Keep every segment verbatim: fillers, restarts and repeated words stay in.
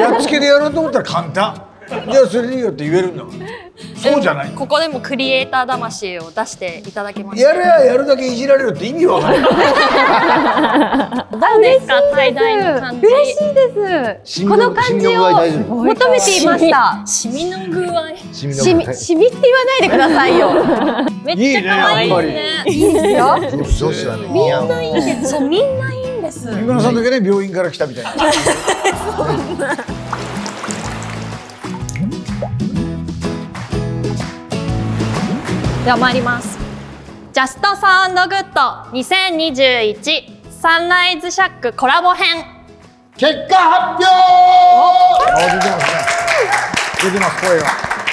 やっつけでやろうと思ったら簡単。じゃあそれでいいよって言えるんだから。そうじゃない。 ここでもクリエイター魂を出していただきました。 やれややるだけいじられるって意味わかんない。 どうですか、滞在の感じ。 嬉しいです。この感じを求めていました。 シミの具合。 シミ、シミって言わないでくださいよ。 めっちゃ可愛いね。 いいですよ。 女子はね、 みんないいんです。そう、みんないいんです。 三村さんだけね、病院から来たみたいな。 では参ります。ジャストサウンドグッドにせんにじゅういちサンライズシャックコラボ編結果発表。あ、出てますね。出てます声が。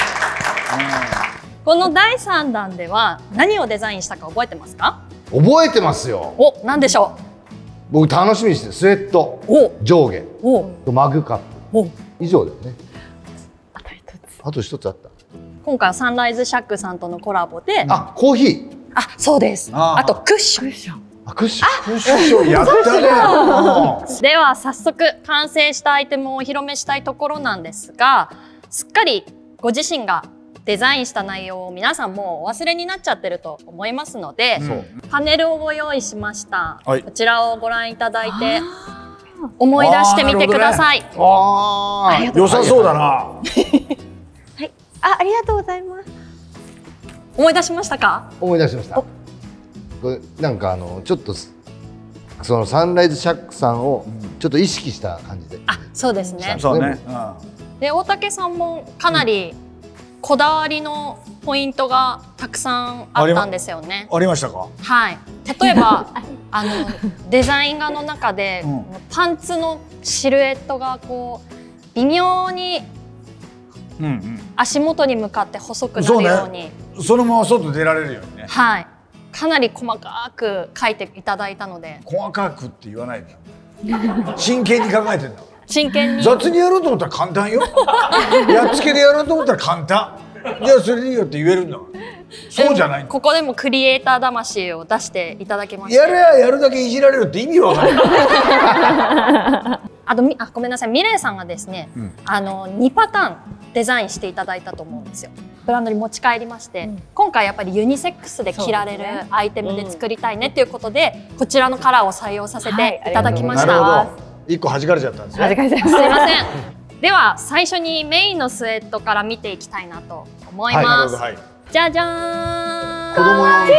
このだいさん弾では何をデザインしたか覚えてますか？ 覚えてますよ。 お、何でしょう。僕楽しみにしてるスウェット上下とマグカップ以上だよね。あと一つあった。 今回はサンライズシャックさんとのコラボで、 あ、コーヒー。 あ、そうです。あとクッション。 あ、クッション。 クッションやったね。 では早速完成したアイテムをお披露目したいところなんですが、すっかりご自身がデザインした内容を皆さんもうお忘れになっちゃってると思いますので、うん、パネルをご用意しました。はい、こちらをご覧いただいて思い出してみてください。 ああ、良さそうだな。 あ、ありがとうございます。 思い出しましたか？ 思い出しました。これなんかあのちょっとそのサンライズシャックさんをちょっと意識した感じで。 あ、そうですね。 そうね。 で、大竹さんもかなりこだわりのポイントがたくさんあったんですよね。 ありましたか？ はい。例えばあのデザイン画の中で、うん、パンツのシルエットがこう微妙に足元に向かって細くなるように、 ね、そのまま外出られるようにね。 はい。かなり細かく描いていただいたので。 細かくって言わないで。真剣に考えてんだ。 真剣に。 雑にやろうと思ったら簡単よ。やっつけでやろうと思ったら簡単。じゃあそれでいいよって言えるんだから。そうじゃない。 ここでもクリエイター魂を出していただけました。 やれややるだけいじられるって意味わかんない。 あとあごめんなさい、ミレイさんがですね、うん、あのにパターンデザインしていただいたと思うんですよ。ブランドに持ち帰りまして、うん、今回やっぱりユニセックスで着られるアイテムで作りたいねっていうことで、うん、こちらのカラーを採用させていただきました。 はい、一個弾かれちゃったんですね。 すいません。では最初にメインのスウェットから見ていきたいなと思います。はい、じゃじゃーん。 子供用みたい。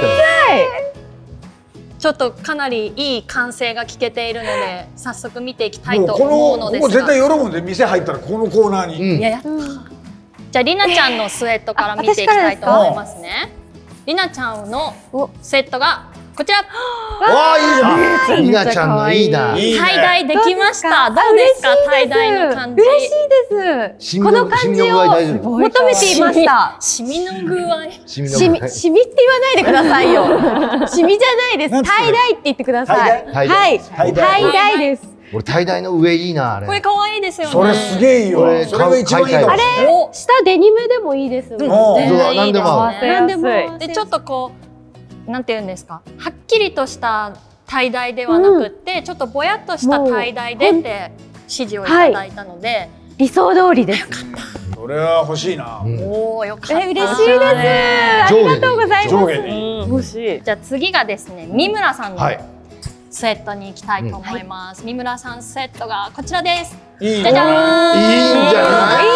ちょっとかなりいい完成が聞けているので早速見ていきたいと思うのですが、 ここ絶対喜ぶんで店入ったらこのコーナーに。 いややった。じゃありなちゃんのスウェットから見ていきたいと思いますね。りなちゃんのスウェットがこちら。 わあ、いいじゃん。りなちゃんのいいな。 タイダイできました。どうですか、タイダイの感じ。 嬉しいです。この感じを求めていました。 シミの具合。 シミ、シミって言わないでくださいよ。シミじゃないです。タイダイって言ってください。はい、タイダイです。 俺タイダイの上いいな、あれ。 これ可愛いですよね。 それすげえいいよ。それが一番いいの。 あれ、下デニムでもいいです。 何でも。 何でも。 で、ちょっとこう、なんていうんですか。はっきりとしたタイダイではなくって、ちょっとぼやっとしたタイダイでって指示をいただいたので。 理想通りです。 それは欲しいな。 おお、よかった。 嬉しいです。ありがとうございます。 欲しい。じゃあ次がですね、三村さんのスウェットに行きたいと思います。三村さんスウェットがこちらです。 いいじゃない。いいんじゃ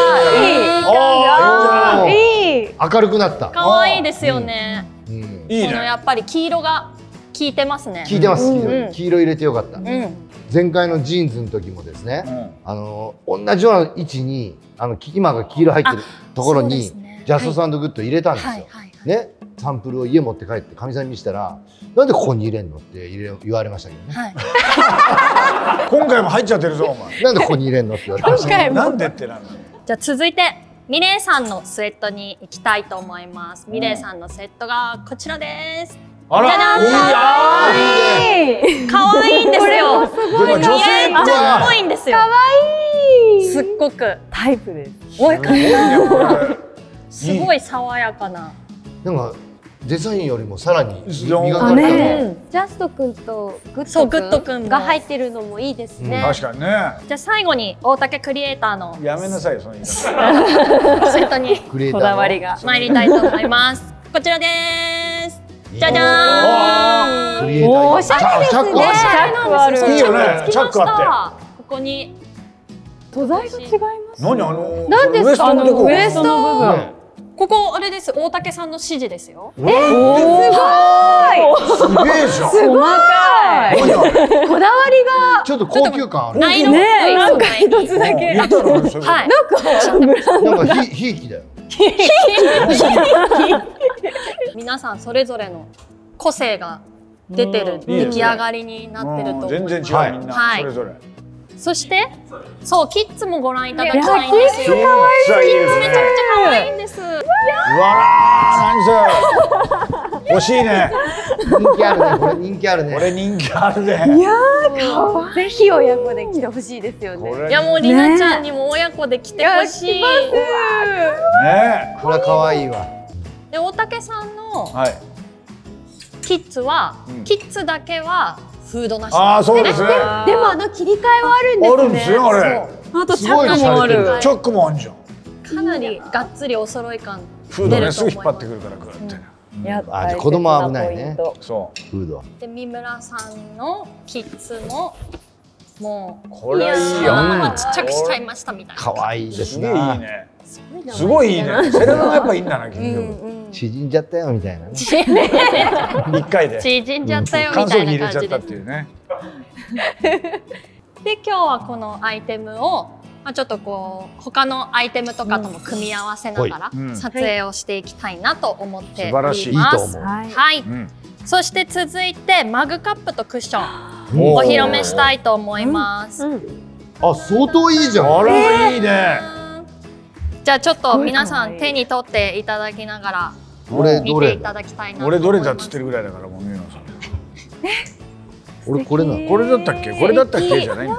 ない。いい。明るくなった。 可愛いですよね。 いいね。 やっぱり黄色が効いてますね。 効いてます。黄色入れてよかった。前回のジーンズの時もですね、あの同じような位置にあの今が黄色入ってるところにジャストサウンドグッド入れたんですよ。ね、サンプルを家持って帰ってかみさんに見せたら、なんでここに入れんのって言われましたけどね。 今回も入っちゃってるぞお前。 なんでここに入れんのって言われました。 なんでってなる。 じゃあ続いてミレイさんのスウェットに行きたいと思います。ミレイさんのスウェットがこちらです。 あら、いい。可愛いんですよ。 すごい。 めっちゃ可愛いんですよ。 可愛い。 すっごくタイプです。 おいかった。すごい爽やかな。 なんかデザインよりもさらに磨かあれた。 ね、ジャスト君とグそうグッドッド君も君が入ってるのもいいですね。 確かにね。 じゃあ最後に大竹クリエイターのやめなさいよその言い方。 セットにクリエイターのこだわりが。 参りたいと思います。こちらです。じゃじゃーん。 クリエイターおしゃれですね。 チャックあるおしゃれなんですよ。 いいよねつきましチャックあた。ここに素材が違います。 何あの何ですか、あのウエストの部分。 ねここあれです。大竹さんの指示ですよ。 え、すごい。 すげえじゃん。 細かい。 何あれこだわりが。 ちょっと高級感ある。 ナイロンっぽい素材に。 つだけ。 言ったのねそれ。 はい。 なんかひひいきだよ。 皆さんそれぞれの個性が出てる出来上がりになってると思います。 全然違うみんなはいそれぞれ。 そしてそうキッズもご覧いただきたいんですよ。 めっちゃいいですね。 めちゃくちゃ可愛いんです。 うわら何それ。欲しいね。 人気あるね。これ人気あるね。 これ人気あるね。 ぜひ親子で来てほしいですよね。 これいやもうりなちゃんにも親子で来てほしい。 ね。 これ可愛いわ。 で大竹さんのはい。 キッズは、 うんキッズだけはフードなし。 ああそうですね。 でもあの切り替えはあるんですね。 あるんですよあれ。 あとすごいチャックもある。 はいチャックもあんじゃん。 かなりがっつりお揃い感フードねすぐ引っ張ってくるからグーって。 やあ、じゃあ子供危ないね。 そフード。 で三村さんのキッズももうこれいいよやーまあちっちゃくしちゃいましたみたいな。 可愛いうですすげえいいな。 ね。すごいいいね。セレナがやっぱいいんだな結局。 縮んじゃったよみたいなね。 一回で。 縮んじゃったよ乾燥みたい機入れちゃったな感じでっていうね。 で今日はこのアイテムを、まあ、ちょっとこう他のアイテムとかとも組み合わせながらうん撮影をしていきたいなと思っており素晴らしいます。 いいと思うはい。 はい、 うん。 そして続いてマグカップとクッションおお披露目したいと思います。 あ、相当いいじゃん。 あらいいね。 じゃあちょっと皆さん手に取っていただきながら俺どれ見てい？ただきたいなと思います。 俺どれだっつってるぐらいだからもう見ます。 俺これなの。 これだったっけ？これだったっけじゃないの。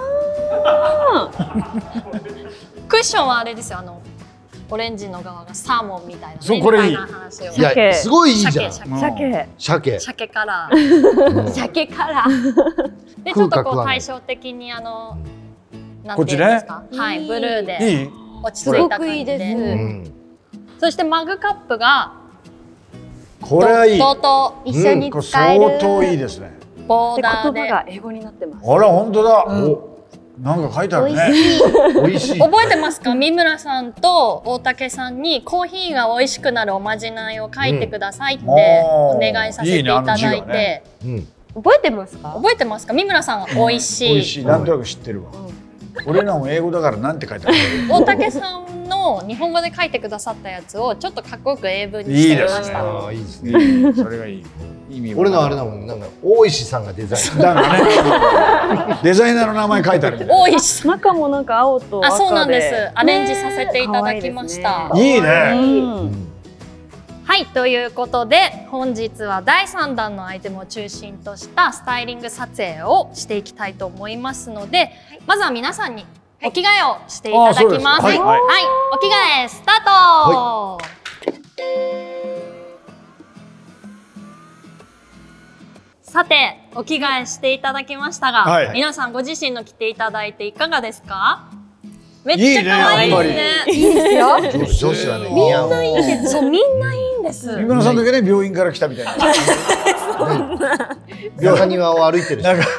クッションはあれですよ、あのオレンジの側がサーモンみたいなねそうこれいいみたいな話を。 いや、すごいいいじゃん。 鮭鮭鮭。 鮭カラーうん鮭から。 でちょっと空格はないこう対照的にあのなんこってちねいうんですか、はいブルーいでい？ 落ち着いた感じすごくいいでで、 すうん。 そしてマグカップがこれはいい。 ドットと一緒にこれ使える。 相当いいですね。 ボーダーで英語になってます。 あら本当だ。 うんお、なんか書いてある美味ね。 しい。 美味しい。 覚えてますか？三村さんと大竹さんにコーヒーが美味しくなるおまじないを書いてくださいってうんお願いさせていただいて、 いいねあの字はねうん。 覚えてますか？ 覚えてますか？三村さんは美味しい。 美味しい。なんとなく知ってるわ。俺らも英語だからなんて書いてある？ 大竹さんの日本語で書いてくださったやつをちょっとかっこよく英文にしてみました。 ああ、いいですね。 いいそれがいい。意味は俺のあれだもん、なんか大石さんがデザイン。 だからね。デザイナーの名前書いてあるみたいな。 多いし。 中もなんか青と赤で。 あ、そうなんです。アレンジさせていただきました。 いいね。 うんはい、ということで本日はだいさんだんのアイテムを中心としたスタイリング撮影をしていきたいと思いますので、まずは皆さんにお着替えをしていただきます。 あそうですかはいはい、お着替えスタート。さて、お着替えしていただきましたが、 はい皆さんご自身の着ていただいていかがですか？めっちゃ可愛いですね。 いいですよ。 女子女子はね、似合う。 いいです。そう、みんないいんです。 三村さんだけね病院から来たみたいな。 中庭を歩いてる。 なんか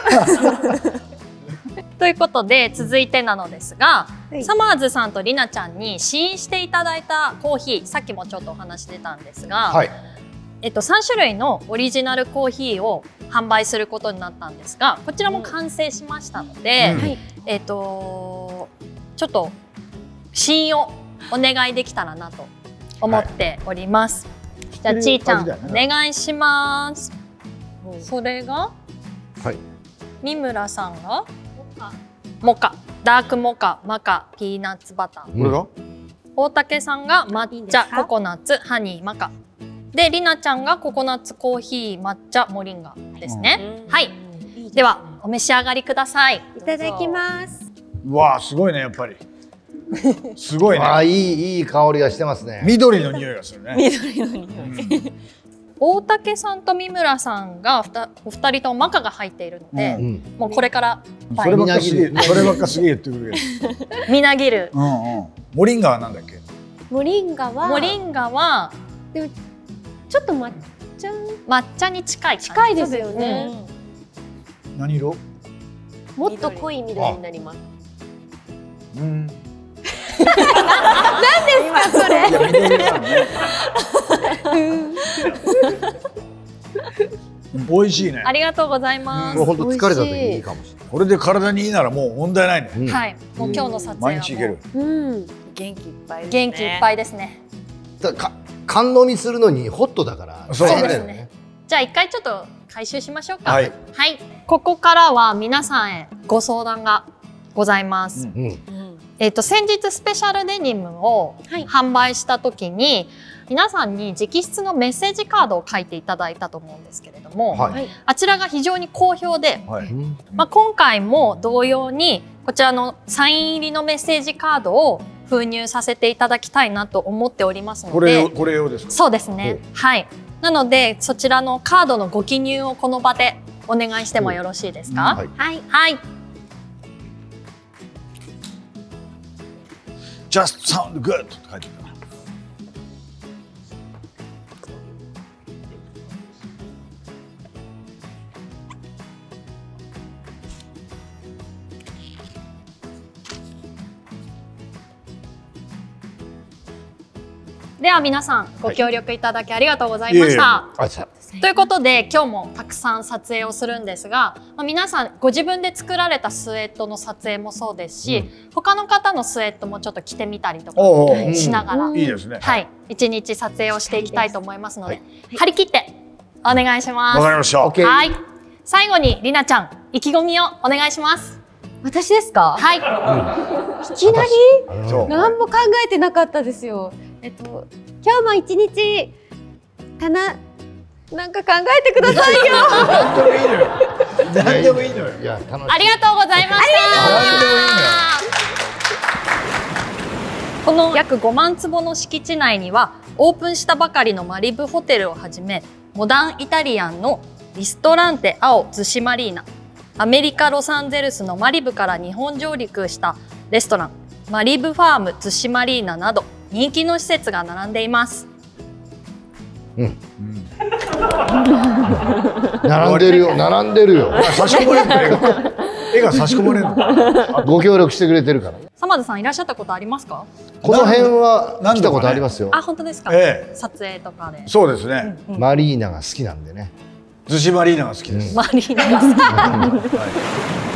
ということで続いてなのですが、 はいサマーズさんとりなちゃんに試飲していただいたコーヒー、さっきもちょっとお話出たんですが、 はい。 えっと、さんしゅるいのオリジナルコーヒーを販売することになったんですが、こちらも完成しましたので、 うんはいえっとちょっと試飲をお願いできたらなと思っております。じゃあちーちゃん、 知ってる味だよねお願いします。それがはい。 三村さんがモカ、ダークモカ、マカ、ピーナッツバター。 これが？ 大竹さんが抹茶、ココナッツ、ハニー、マカ。で、りなちゃんがココナッツコーヒー、抹茶、モリンガですね。はい。では、お召し上がりください。 いただきます。 うわあすごいねやっぱり。すごいああ、 ね。 いいいい香りがしてますね。 緑の匂いがするね。 緑の匂い。 大竹さんと三村さんがふたお二人ともマカが入っているので、 うもうこれからそればっかすげえそればっかすげえ言ってくるけどみなぎる。 うんうんモリンガはなんだっけモリンガはモリンガはでもちょっと抹茶抹茶に近い感じ。 近いですよね。 何色もっと濃い緑になります。 うん何ですかそれ。 いや緑なのね美味しいねありがとうございまこれ本当疲れた時にいいかもしれない。 これで体にいいならもう問題ないねす。はい、もう今日の撮影は毎日いけるもううん。 元気いっぱいですね。 元気いっぱいですね。 だからか缶飲みするのにホットだから。 そうそう大変だよですね。じゃあ一回ちょっと回収しましょうか。 はいはい。ここからは皆さんへご相談がございます。 うんうん。 えっと先日スペシャルデニムをはい販売した時に、皆さんに直筆のメッセージカードを書いていただいたと思うんですけれども、 はい。 はいあちらが非常に好評で、 はいうんまあ、今回も同様にこちらのサイン入りのメッセージカードを封入させていただきたいなと思っておりますので、 これ用これ用ですかそうですね。はい。なのでそちらのカードのご記入をこの場でお願いしてもよろしいですか？ うんはい。 はい。 はい。 Just sound good って書いてるからでは皆さんご協力いただきありがとうございました。 いえいえあ、さということで今日もたくさん撮影をするんですが、まあ、皆さんご自分で作られたスウェットの撮影もそうですし、 うん他の方のスウェットもちょっと着てみたりとかおうおうしながら、 うんいいですねはい、一日撮影をしていきたいと思いますので、 は張り切ってお願いします。 わかりましたオッケー。 はい。最後にりなちゃん意気込みをお願いします。 私ですか。 はい。 いきなりそう何も考えてなかったですよ。えっと今日も一日かななんか考えてくださいよ。 何でもいいのよ何でもいいのよいや、楽しい。 ありがとうございました。 何でもいいのよこの約ごまんつぼの敷地内にはオープンしたばかりのマリブホテルをはじめ、モダンイタリアンのリストランテ青逗子マリーナ、アメリカロサンゼルスのマリブから日本上陸したレストランマリブファーム逗子マリーナなど人気の施設が並んでいます。 並んでるよ、並んでるよ。 差し込まれるの絵が絵が差し込まれるのご協力してくれてるから。 サマズさんいらっしゃったことありますか？ この辺は来たことありますよ。 あ、本当ですか？ ええ撮影とかで。 そうですねマリーナが好きなんでね。 逗子マリーナが好きですマリーナが好き。 はい